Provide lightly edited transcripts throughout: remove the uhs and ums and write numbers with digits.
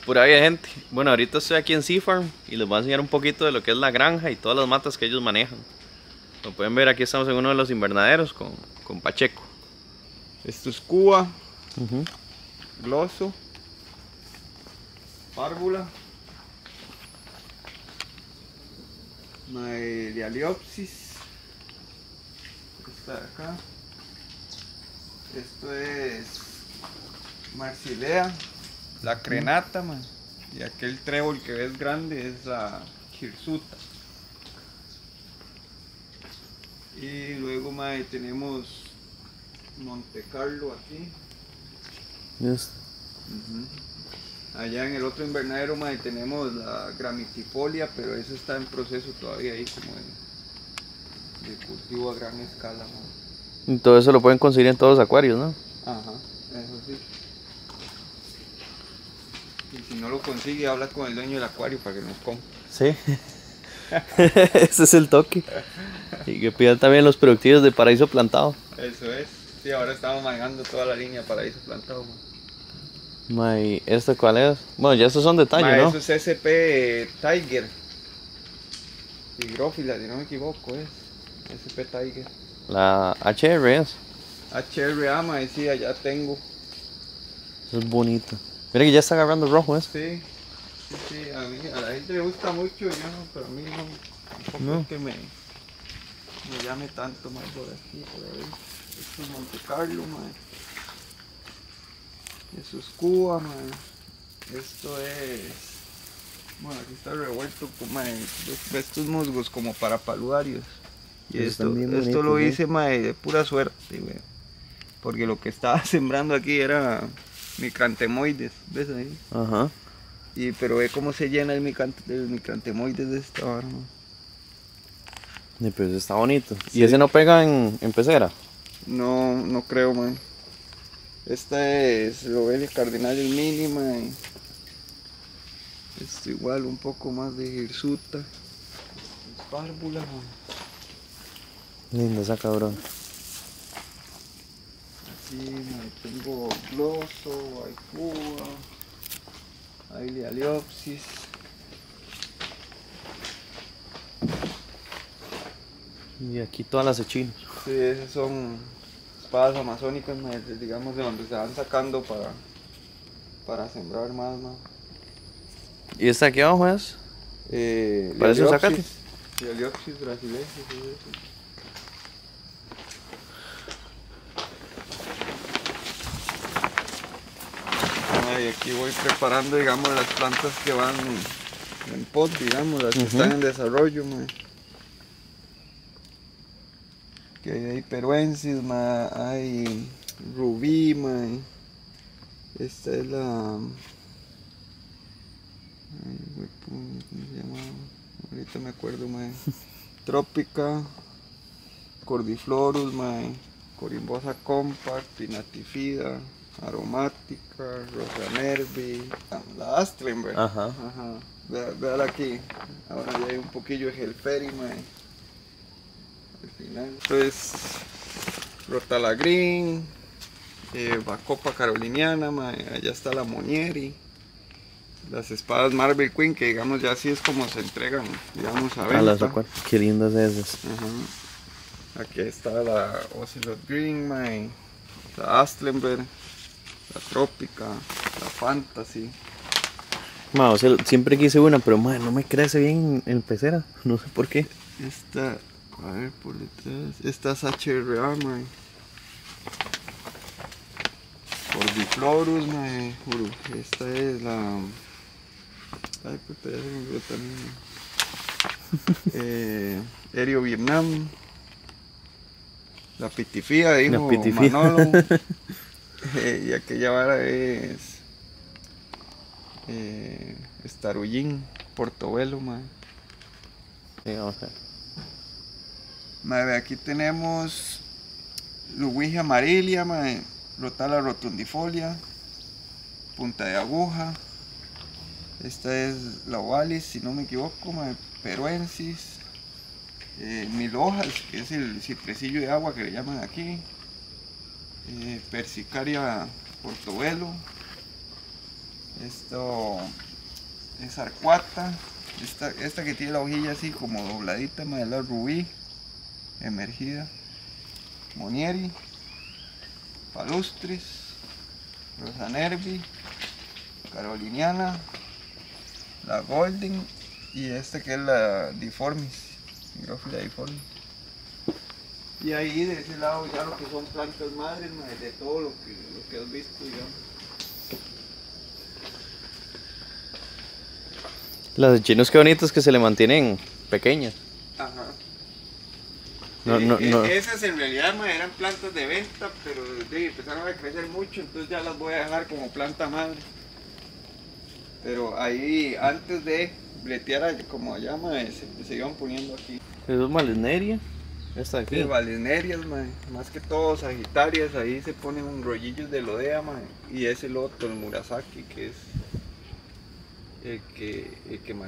Pura vida, gente. Bueno, ahorita estoy aquí en Sea Farm y les voy a enseñar un poquito de lo que es la granja y todas las matas que ellos manejan. Como pueden ver, aquí estamos en uno de los invernaderos con Pacheco. Esto es Cuba, gloso, párvula, Maelialiopsis, esta de acá, esto es Marsilea, la crenata, y aquel trébol que ves grande es la hirsuta. Y luego tenemos Monte Carlo aquí. Allá en el otro invernadero tenemos la gramitifolia, pero eso está en proceso todavía ahí como de cultivo a gran escala. Y todo eso lo pueden conseguir en todos los acuarios, ¿no? Ajá, eso sí. Y si no lo consigue, habla con el dueño del acuario para que nos compre. Sí. Ese es el toque. Y que pidan también los productivos de Paraíso Plantado. Eso es. Sí, ahora estamos manejando toda la línea Paraíso Plantado. ¿Y esto cuál es? Bueno, ya estos son detalles, ¿no? Eso es SP Tiger. Higrófila, si no me equivoco, es SP Tiger. La HR es. HRA, sí, allá tengo. Eso es bonito. Mira que ya está agarrando rojo, ¿es? Sí, a la gente le gusta mucho, yo no, pero a mí tampoco No. es que me llame tanto más por aquí, por ahí. Esto es Monte Carlo, eso es Cuba, esto es, bueno, aquí está revuelto con estos musgos como para paludarios. Y esto lo hice de pura suerte, porque lo que estaba sembrando aquí era micrantemoides, ¿ves ahí? Ajá. Pero ve cómo se llena el micrantemoides de esta barba. Pero eso está bonito. Sí. ¿Y ese no pega en pecera? No creo, Esta es Lobelia cardinalis mínima. Esto igual, un poco más de hirsuta. Párvula, Linda esa cabrón. Aquí tengo gloso, hay Cuba, hay Lialiopsis. Y aquí todas las echinos. Sí, esas son espadas amazónicas, digamos, de donde se van sacando para sembrar más, ¿Y esta aquí abajo es? ¿Parece un zacate? Lialiopsis brasileña, sí, eso. Y aquí voy preparando, digamos, las plantas que van en pot, digamos, las que están en desarrollo, Que hay peruensis, hay rubí, esta es la... ¿cómo se llama? Ahorita me acuerdo, Trópica, Cordiflorus, Corimbosa compact, Pinatifida, aromática, Rosa nervi, la Astlenberg. Ajá. Véala aquí. Ahora ya hay un poquillo de Gelferi, al final. Esto es Rotala Green, Bacopa caroliniana, allá está la Monieri. Las espadas Marble Queen, que digamos ya así es como se entregan, digamos, a venta. Qué lindas esas. Aquí está la Ocelot Green, la Astlenberg, la Trópica, la Fantasy. Siempre quise una, pero no me crece bien en pecera. No sé por qué. Esta, a ver por detrás, esta es HRA, Cordiflorus, esta es la... Ay, pues ya se me olvidó también. Erio Vietnam. La Pitifía, dijo Manolo. Y aquella vara es Starullín, Portobelo, Sí, vamos a ver. Aquí tenemos Luwigia amarilia, Rotala rotundifolia, punta de aguja. Esta es la ovalis, si no me equivoco, peruensis. Mil hojas, que es el cipresillo de agua que le llaman aquí. Persicaria portobelo. Esto es arcuata. Esta que tiene la hojilla así como dobladita, es la rubí emergida. Monieri, palustris, rosa nervi, caroliniana, la golden y esta que es la difformis, Hygrophila difformis. Y ahí de ese lado ya lo que son plantas madres, de todo lo que has visto, digamos. Las chinos qué bonitas que se le mantienen pequeñas. Ajá. No. Esas en realidad eran plantas de venta, pero empezaron a crecer mucho, entonces ya las voy a dejar como planta madre. Pero ahí antes de bretear como allá, se iban poniendo aquí. ¿Eso es Valesneria? Esta de aquí. Sí, Valesnerias, más que todo Sagitarias, ahí se ponen rollillos de lodea, y ese loto, el Murasaki, que es el que maneja.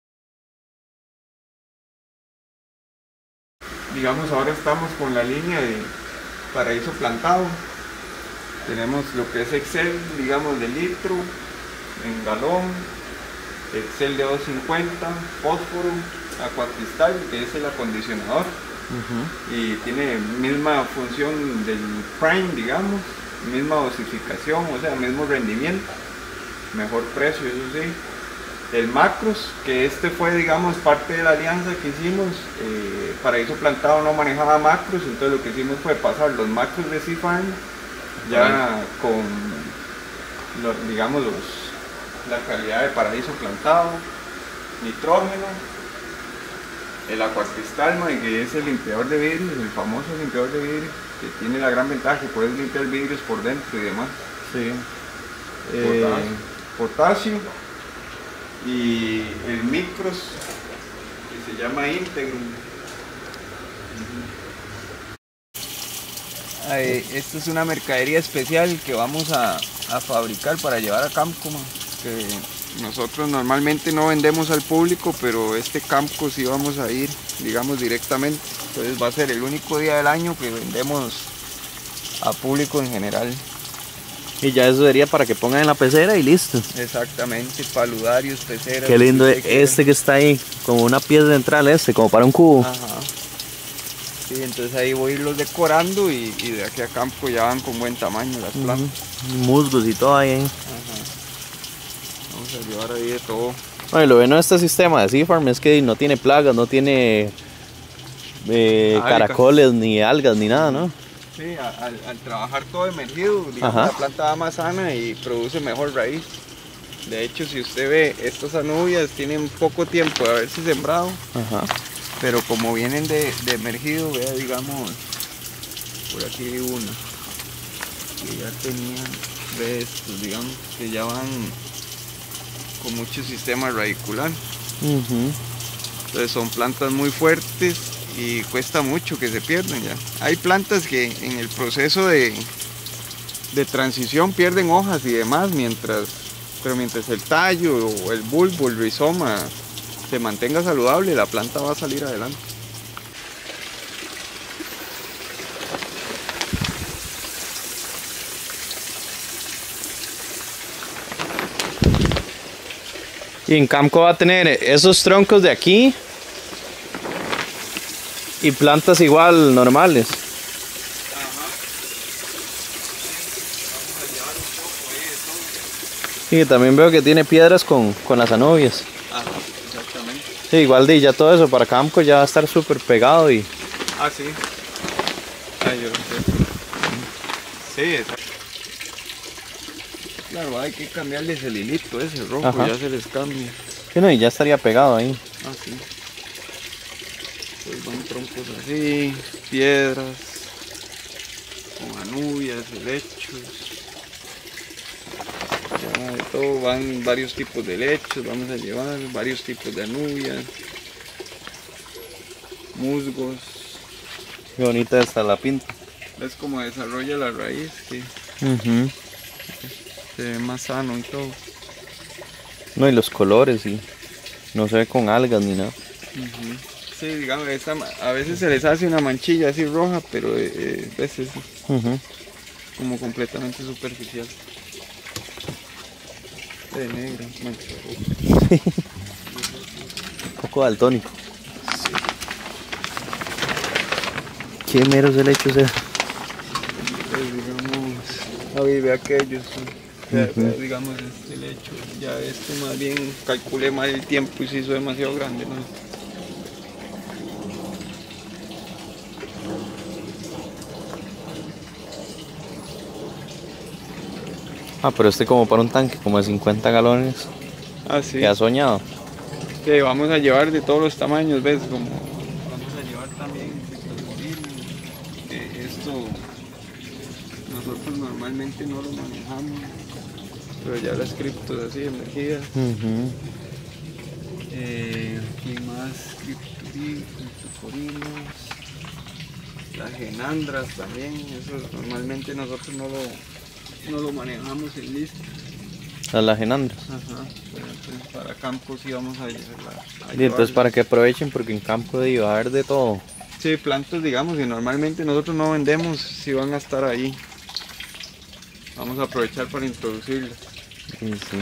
Digamos, ahora estamos con la línea de paraíso plantado. Tenemos lo que es Excel, digamos, de litro, en galón, Excel de 250, fósforo, acuacristal, que es el acondicionador. Y tiene misma función del prime, digamos, misma dosificación, o sea, mismo rendimiento, mejor precio, eso sí. El Macros, que este fue, digamos, parte de la alianza que hicimos. Paraíso Plantado no manejaba Macros, entonces lo que hicimos fue pasar los Macros de Seafarm ya con, digamos, la calidad de Paraíso Plantado, nitrógeno, el acuacristal, que es el limpiador de vidrios, el famoso limpiador de vidrios, que tiene la gran ventaja que puedes limpiar vidrios por dentro y demás. Sí. Potasio. Y el Micros, que se llama Integrum. Esta es una mercadería especial que vamos a fabricar para llevar a Camco, que nosotros normalmente no vendemos al público, pero este Camco sí vamos a ir, digamos, directamente. Entonces va a ser el único día del año que vendemos a público en general. Y ya eso sería para que pongan en la pecera y listo. Exactamente, paludarios, peceras. Qué lindo este que está ahí, como una pieza central como para un cubo. Ajá. Sí, entonces ahí voy a irlos decorando y de aquí a Campo ya van con buen tamaño las plantas. Musgos y todo ahí. Ajá. Vamos a llevar ahí de todo. Bueno, lo bueno de este sistema de Seafarm es que no tiene plagas, no tiene caracoles, ni algas, ni nada, ¿no? Sí, al trabajar todo emergido, digamos, la planta va más sana y produce mejor raíz. De hecho, si usted ve, estas anubias tienen poco tiempo de haberse sembrado. Ajá. Pero como vienen de emergido, vea, digamos, por aquí hay una que ya tenían, ve estos, digamos, que ya van con mucho sistema radicular. Entonces son plantas muy fuertes y cuesta mucho que se pierdan ya. Hay plantas que en el proceso de transición pierden hojas y demás, pero mientras el tallo o el bulbo, el rizoma se mantenga saludable, la planta va a salir adelante. Y en Camco va a tener esos troncos de aquí y plantas igual normales. Ajá. Vamos a llevar un poco ahí de todo. Sí, también veo que tiene piedras con las anubias. Ajá, exactamente. Sí, igual de ya todo eso para Camco ya va a estar súper pegado y... Ah, sí. Ah, yo lo sé. Sí, exacto. Claro, hay que cambiarles el hilito ese rojo. Ajá. Ya se les cambia. Sí, no, y ya estaría pegado ahí. Ah, sí. Pues van troncos así, piedras, con anubias, helechos. Ya de todo, van varios tipos de helechos, vamos a llevar varios tipos de anubias, musgos. Qué bonita está la pinta. ¿Ves cómo desarrolla la raíz? Que se ve más sano y todo. No, y los colores, y no se ve con algas ni nada. Sí, digamos, a veces se les hace una manchilla así roja, pero a veces como completamente superficial. De negro, Un poco daltónico. Qué meros helechos es. pues digamos, ahí ve aquellos, digamos este lecho, ya este más bien calculé mal el tiempo y se hizo demasiado grande, ¿no? Ah, pero este como para un tanque, como de 50 galones. Ah, sí, ¿Qué has soñado? que vamos a llevar de todos los tamaños, ¿ves? Como vamos a llevar también criptocorín, que esto nosotros normalmente no lo manejamos, pero ya las criptos así emergidas. Aquí más criptocorinos, las genandras también, eso normalmente nosotros no lo manejamos en lista. Las genandras. Ajá, pero entonces para campo sí vamos a llevarla. Y entonces para que aprovechen, porque en campo va a haber de todo. Sí, plantas digamos, y normalmente nosotros no vendemos si van a estar ahí. Vamos a aprovechar para introducirlas. Sí, sí.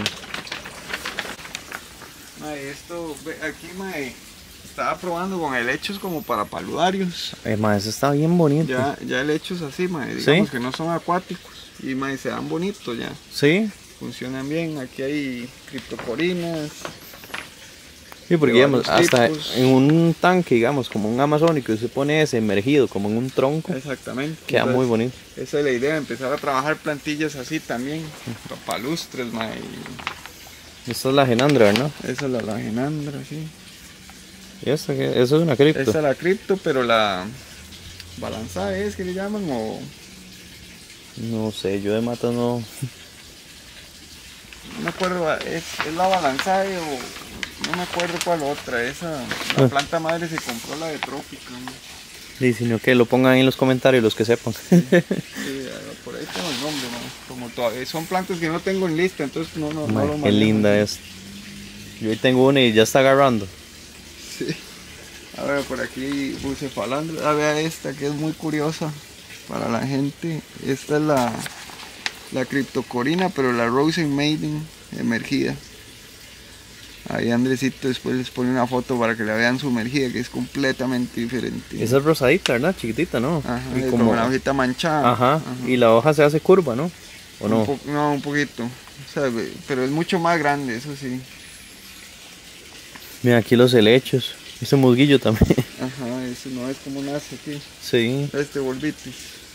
Mae, esto, aquí mae, estaba probando con helechos como para paludarios. Ma, eso está bien bonito. Ya helechos así, mae, digamos ¿Sí? que no son acuáticos. Y mae, se dan bonitos ya. Sí. Funcionan bien. Aquí hay criptocorinas. Sí, porque de digamos, varios hasta tipos. en un tanque, digamos, como un amazónico, se pone ese emergido, como en un tronco, Exactamente. queda muy bonito. Esa es la idea, empezar a trabajar plantillas así también. Palustres, mae. Esta es la genandra, ¿verdad? Esa es la lagenandra, sí. ¿Y esta qué? Eso es una cripto. Esa es la cripto, pero la balanzada es que le llaman o... No sé, yo de matas no. No me acuerdo, es la balanzada o no me acuerdo cuál otra. Esa, la planta madre se compró la de Trópica, ¿no? Y sino que lo pongan ahí en los comentarios los que sepan. Sí, por ahí tengo el nombre, ¿no? Como todavía son plantas que no tengo en lista, entonces no lo Qué manejo. linda es. Yo ahí tengo una y ya está agarrando. Sí. A ver, por aquí bucefalandra. A ver esta que es muy curiosa para la gente. Esta es la criptocorina, pero la Rosen Maiden emergida. Ahí Andresito después les pone una foto para que la vean sumergida, que es completamente diferente. Esa es rosadita, ¿verdad? Chiquitita, ¿no? Ajá, Y como una hojita manchada. Ajá. Y la hoja se hace curva, ¿no? ¿O no? No, un poquito. O sea, pero es mucho más grande, eso sí. Mira, aquí los helechos. Ese musguillo también. Ajá, eso no es como nace aquí. Sí. Este volvitis.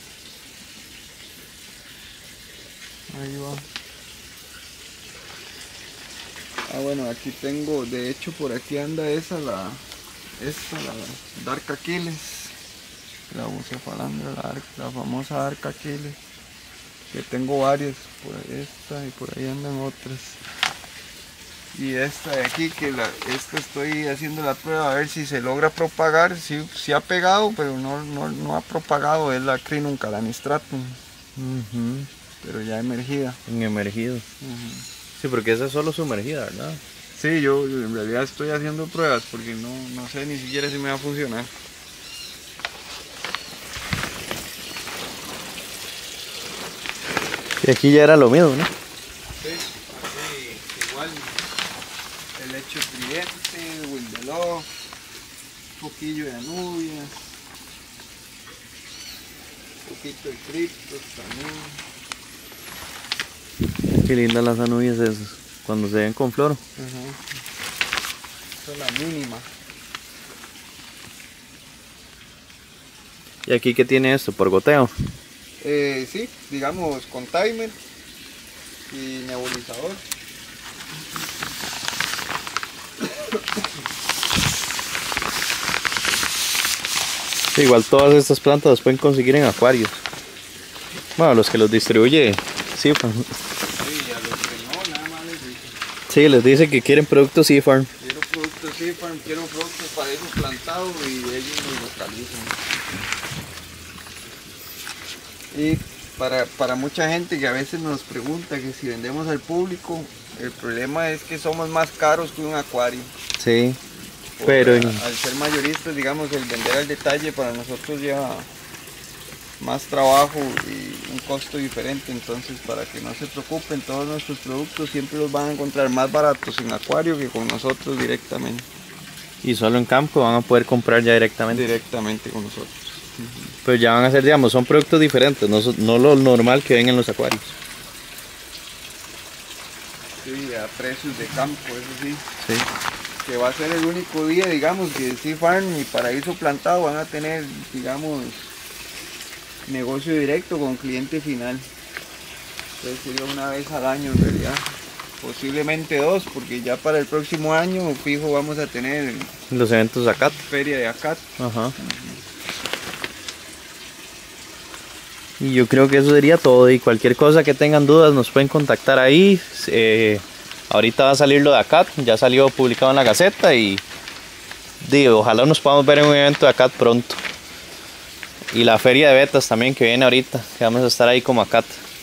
Ahí va. Ah, bueno, aquí tengo, de hecho por aquí anda esta, la Dark Achilles. La bucefalandra, la famosa Dark Achilles. Que tengo varias, por esta y por ahí andan otras. Y esta de aquí, que esta estoy haciendo la prueba a ver si se logra propagar. Sí ha pegado, pero no ha propagado, es la Crinum calanistratum. Pero ya emergida. En emergido. Sí, porque esa es solo sumergida, ¿verdad? Sí, yo en realidad estoy haciendo pruebas porque no sé ni siquiera si me va a funcionar. Y aquí ya era lo mismo, ¿no? Sí, aquí igual. El hecho tridente, Wildelov, un poquillo de anubias, un poquito de criptos también. Qué lindas las anubias esas, cuando se ven con flor. Esa es la mínima. ¿Y aquí qué tiene esto? ¿Por goteo? Sí, digamos con timer y nebulizador. Sí, igual todas estas plantas las pueden conseguir en acuarios. Bueno, los que los distribuye, sí, Sí, a los que no, nada más les digo. sí, les dice que quieren productos Seafarm. Quiero productos Seafarm, quiero productos para eso plantado y ellos los localizan. Y para mucha gente que a veces nos pregunta que si vendemos al público, el problema es que somos más caros que un acuario. Sí, pero al ser mayoristas, digamos, el vender al detalle para nosotros lleva más trabajo y un costo diferente. Entonces, para que no se preocupen, todos nuestros productos siempre los van a encontrar más baratos en acuario que con nosotros directamente. Y solo en campo van a poder comprar ya directamente. Directamente con nosotros. Pero ya van a ser, digamos, son productos diferentes, no lo normal que ven en los acuarios. Sí, a precios de campo, eso sí. Sí. Que va a ser el único día, digamos, que Sea Farm y Paraíso Plantado van a tener, digamos, negocio directo con cliente final. Entonces sería una vez al año en realidad. Posiblemente dos, porque ya para el próximo año fijo vamos a tener Los eventos de ACAT. feria de ACAT. Ajá. Y yo creo que eso sería todo. Y cualquier cosa que tengan dudas nos pueden contactar ahí. Ahorita va a salir lo de ACAT, ya salió publicado en la Gaceta y digo, ojalá nos podamos ver en un evento de ACAT pronto. Y la feria de betas también que viene ahorita, que vamos a estar ahí como ACAT.